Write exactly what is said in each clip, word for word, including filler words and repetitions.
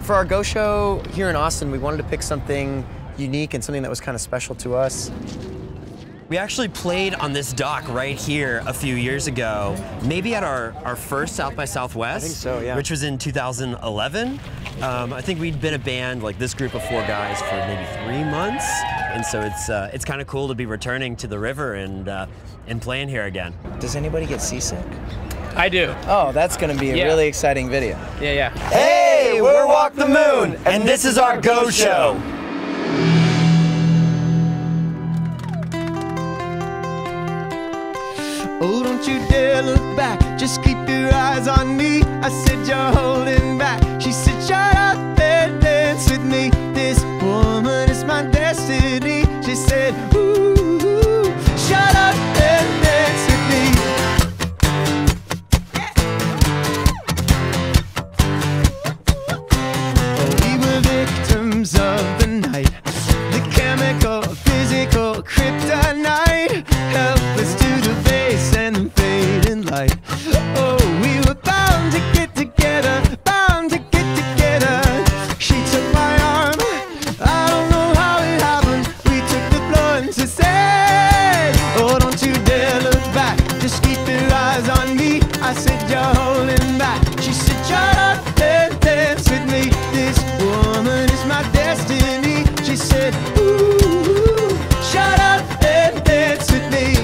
For our Go Show here in Austin, we wanted to pick something unique and something that was kind of special to us. We actually played on this dock right here a few years ago, maybe at our, our first South by Southwest. I think so, yeah. Which was in two thousand eleven. Um, I think we'd been a band, like this group of four guys, for maybe three months. And so it's uh, it's kind of cool to be returning to the river and, uh, and playing here again. Does anybody get seasick? I do. Oh, that's gonna be a Yeah. really exciting video. Yeah, yeah. Hey, we're Walk the Moon, and this is our Go Show. Oh, don't you dare look back, just keep your eyes on me. I said you're holding back. She said shut up and dance with me. This woman is my destiny. She said ooh, shut up and dance with me. Oh, we were victims of the night, the chemical, physical kryptonite, helpless to the face and fading light. Oh, we were bound to get together, bound to get together. She took my arm, I don't know how it happened. We took the floor and she said, oh, don't you dare look back, just keep your eyes on me. I said you're holding back. She said shut up and dance with me. This woman is my destiny. She said ooh, shut up and dance with me.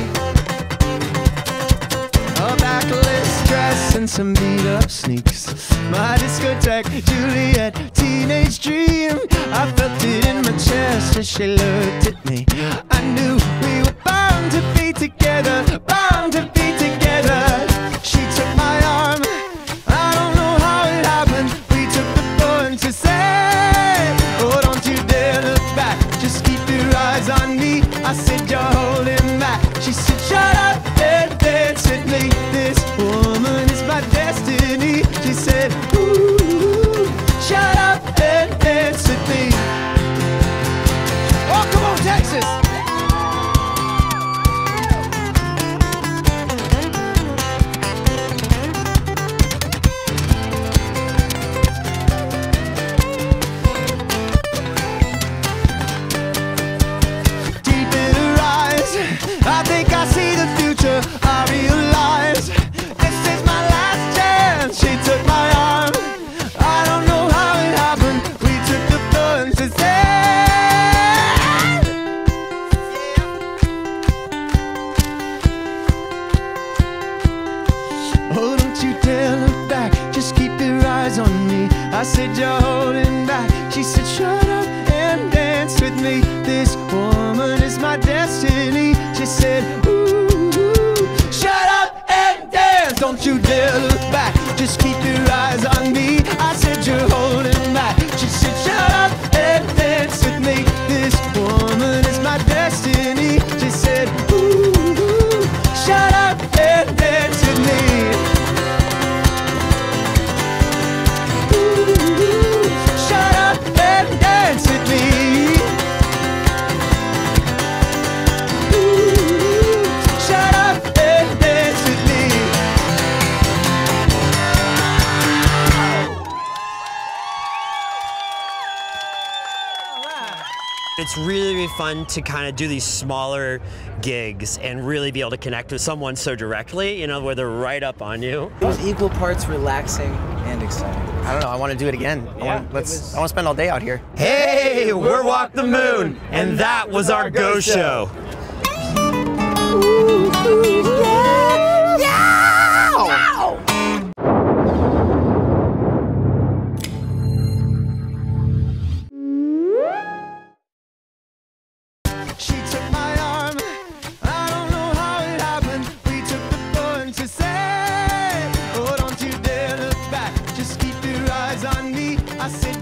A backless dress and some beat-up sneaks, my discotheque, Juliet, teenage dream. I felt it in my chest as she looked at me. I knew we were bound to be together, bound to be together. She took my arm, I don't know how it happened. We took the floor and she said, oh, don't you dare look back, just keep your eyes on me. I said you're holding back. She said shut up and dance with me. This woman is my destiny. She said ooh, shut up and dance with me. Oh, come on, Texas. Deep in her eyes, I think I see the future. I realize this is my last chance. She took my arm, I don't know how it happened. We took the floor and she said, oh, don't you dare look back, just keep your eyes on me. I said you're holding back. She said shut up and dance with me. This woman is my destiny. She said ooh, shut up and dance. Don't you dare look back, just keep your eyes on me. I said you're holding back. She said shut up and dance with me. This woman is my destiny. She said ooh, shut up and dance with me. Ooh, shut up and dance with me. Ooh, shut up and dance with me. It's really, really fun to kind of do these smaller gigs and really be able to connect with someone so directly, you know, where they're right up on you. It was equal parts relaxing and exciting. I don't know, I want to do it again. I Yeah, want, let's, it was- I want to spend all day out here. Hey, we're Walk the Moon, and that was our Go Show. She took my arm, I don't know how it happened. We took the floor and she said, oh, don't you dare look back, just keep your eyes on me. I said